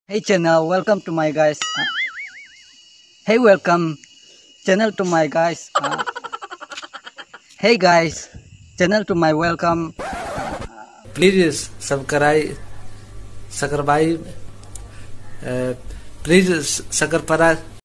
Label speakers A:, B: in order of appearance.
A: Hey channel, welcome to my guys. Hey, welcome channel to my guys. Hey guys, channel to my welcome.
B: Please subscribe, subscribe, please subscribe.